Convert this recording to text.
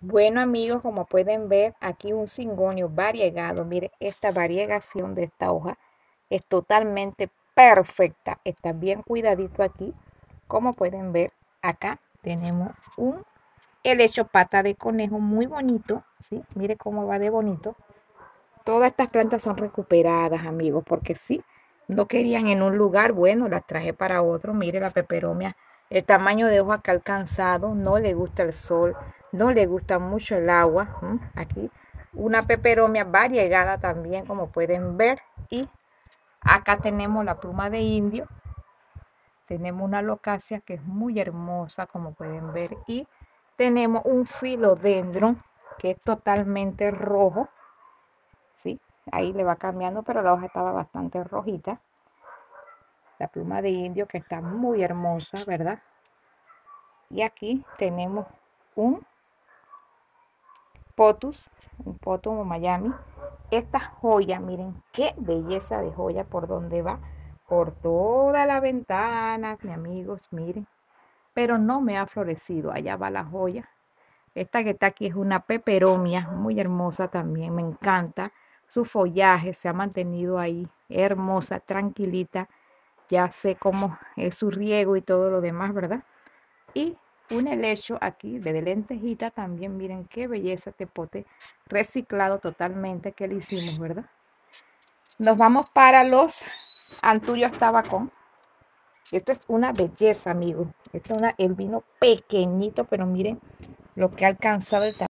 Bueno amigos, como pueden ver aquí un cingonio variegado. Mire, esta variegación de esta hoja es totalmente perfecta. Está bien cuidadito aquí. Como pueden ver, acá tenemos un helecho pata de conejo muy bonito. ¿Sí? Mire cómo va de bonito. Todas estas plantas son recuperadas, amigos, porque sí, no querían en un lugar, bueno, las traje para otro. Mire la peperomia, el tamaño de hoja que ha alcanzado, no le gusta el sol, no le gusta mucho el agua. Aquí una peperomia variegada también, como pueden ver. Y acá tenemos la pluma de indio, tenemos una locacia que es muy hermosa, como pueden ver. Y tenemos un filodendron que es totalmente rojo. ¿Sí? Ahí le va cambiando, pero la hoja estaba bastante rojita. La pluma de indio que está muy hermosa, ¿verdad? Y aquí tenemos un un potus Miami. Esta joya, miren qué belleza de joya por donde va, por toda la ventana, mis amigos, miren. Pero no me ha florecido, allá va la joya. Esta que está aquí es una peperomia, muy hermosa también, me encanta. Su follaje se ha mantenido ahí, hermosa, tranquilita. Ya sé cómo es su riego y todo lo demás, ¿verdad? Y un helecho aquí de lentejita también, miren qué belleza este pote reciclado totalmente que le hicimos, ¿verdad? Nos vamos para los anturios tabacón. Esto es una belleza, amigos. Esto es el vino pequeñito, pero miren lo que ha alcanzado el tamaño.